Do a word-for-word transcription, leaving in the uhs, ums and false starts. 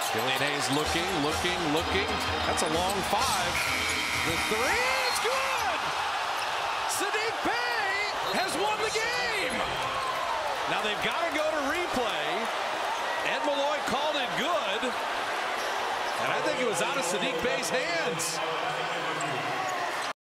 Killian Hayes looking, looking, looking. That's a long five. The three is good. Saddiq Bey has won the game. Now they've got to go to replay. Ed Malloy called it good. And I think it was out of Saddiq Bey's hands.